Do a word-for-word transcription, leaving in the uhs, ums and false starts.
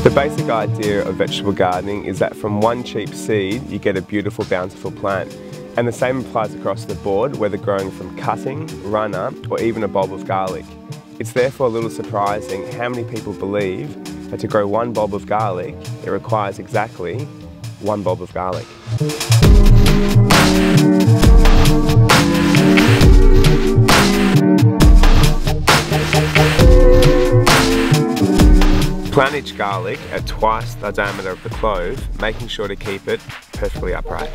The basic idea of vegetable gardening is that from one cheap seed you get a beautiful bountiful plant, and the same applies across the board, whether growing from cutting, runner or even a bulb of garlic. It's therefore a little surprising how many people believe that to grow one bulb of garlic it requires exactly one bulb of garlic. Plant each garlic at twice the diameter of the clove, making sure to keep it perfectly upright.